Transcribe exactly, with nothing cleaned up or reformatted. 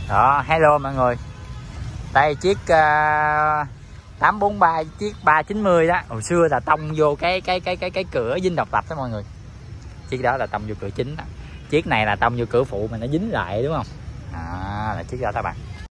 Đó, hello mọi người. Đây chiếc uh, tám bốn ba, chiếc ba chín mươi đó. Hồi xưa là tông vô cái cái cái cái cái cửa dinh độc lập đó mọi người. Chiếc đó là tông vô cửa chính đó. Chiếc này là tông vô cửa phụ mà nó dính lại đúng không? À, là chiếc đó các bạn.